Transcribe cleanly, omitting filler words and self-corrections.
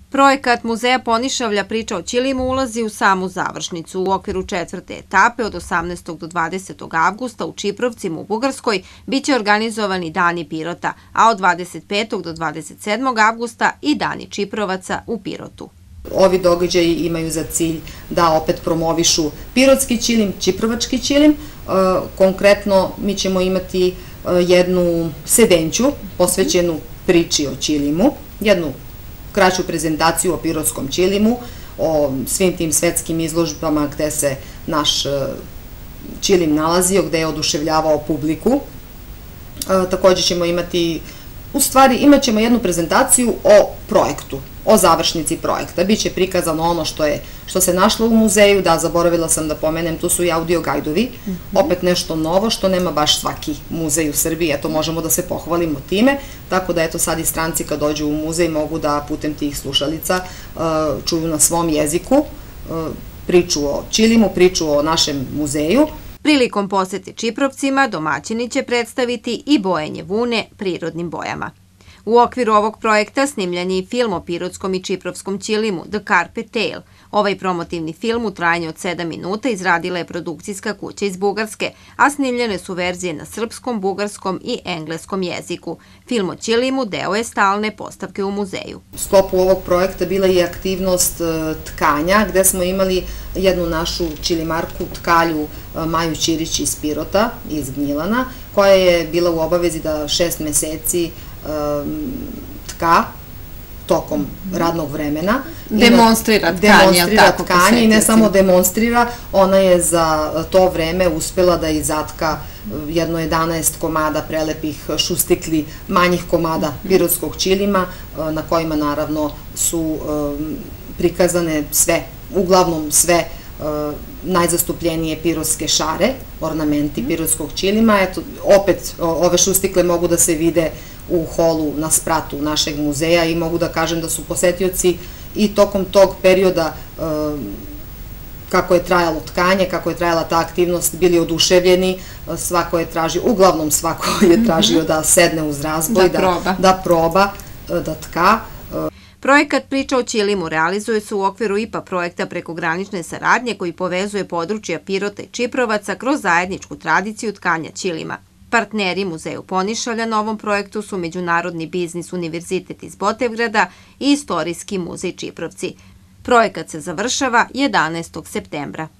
Projekat Muzeja Ponišavlja Priča o Ćilimu ulazi u samu završnicu. U okviru 4. etape od 18. do 20. avgusta u Čiprovcima u Bugarskoj biće organizovani Dani Pirota, a od 25. do 27. avgusta i Dani Čiprovaca u Pirotu. Ovi događaji imaju za cilj da opet promovišu pirotski ćilim, čiprovački ćilim. Konkretno mi ćemo imati jednu sedenću posvećenu priči o ćilimu, jednu kraću prezentaciju o pirotskom ćilimu, o svim tim svetskim izložbama gde se naš ćilim nalazio, gde je oduševljavao publiku. Također ćemo imati, imat ćemo jednu prezentaciju o projektu, o završnici projekta. Biće prikazano ono što se našlo u muzeju, da, zaboravila sam da pomenem, tu su i audio gajdovi, opet nešto novo što nema baš svaki muzej u Srbiji, eto možemo da se pohvalimo time, tako da eto sad i stranci kad dođu u muzej mogu da putem tih slušalica čuju na svom jeziku priču o Ćilimu, priču o našem muzeju. Prilikom posete Čiprovcima domaćini će predstaviti i bojenje vune prirodnim bojama. U okviru ovog projekta snimljen je i film o pirotskom i čiprovskom ćilimu The Carpet Tale. Ovaj promotivni film u trajanju od 7 minuta izradila je produkcijska kuća iz Bugarske, a snimljene su verzije na srpskom, bugarskom i engleskom jeziku. Film o ćilimu deo je stalne postavke u muzeju. U sklopu ovog projekta bila je aktivnost tkanja, gde smo imali jednu našu ćilimarku, tkalju Maju Ćirić iz Pirota, iz Gnjilana, koja je bila u obavezi da 6 meseci tka tokom radnog vremena. Demonstrira tkanje i ne samo demonstrira, ona je za to vreme uspela da izatka jedno 11 komada prelepih šustikli manjih komada pirotskog ćilima, na kojima naravno su prikazane sve, uglavnom sve najzastupljenije pirotske šare, ornamenti pirotskog ćilima. Eto, opet ove šustikle mogu da se vide u holu na spratu našeg muzeja i mogu da kažem da su posetioci i tokom tog perioda kako je trajalo tkanje, kako je trajala ta aktivnost, bili oduševljeni, uglavnom svako je tražio da sedne uz razboj, da proba, da tka. Projekat Priča o Ćilimu realizuje se u okviru IPA projekta prekogranične saradnje koji povezuje područja Pirota i Čiprovaca kroz zajedničku tradiciju tkanja ćilima. Partneri Muzeju Ponišavlja na ovom projektu su Međunarodni biznis univerzitet iz Botevgrada i Istorijski muzej Čiprovci. Projekat se završava 11. septembra.